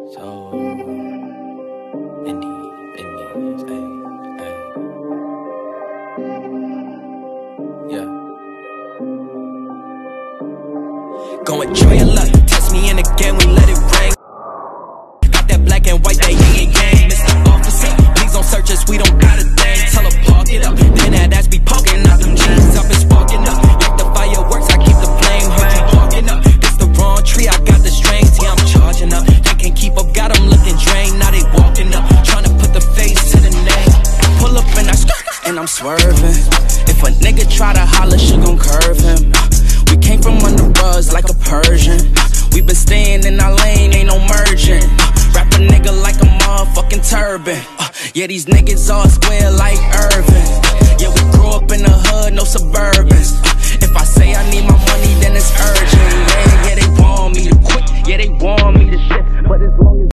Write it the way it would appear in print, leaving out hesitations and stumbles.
So, Indies, ayy. Yeah. Go enjoy your luck, test me in again, we let it rain. Got that black and white, that yin and yang. Mr. Officer, please don't search us, we don't got a thing. Tell her park it up, then that ass be poking out. Them jeans up and sparking up, like the fireworks, I keep the flame. Heard you parking up, it's the wrong tree, I got the strings. Yeah, I'm charging up, they can't keep up, got them looking drained. Now they walking up, trying to put the face to the name. Pull up and I and I'm swerving. If a nigga try to holler, she gon' curve him. We came from under buzz like a Persian. We been staying in our lane, ain't no merging. Wrap a nigga like a motherfucking turban. Yeah, these niggas all square like Irvin. Yeah, we grew up in the hood, no Suburbans. If I say I need my money, then it's urgent. Yeah, they want me to quit, yeah, they want me to shift. But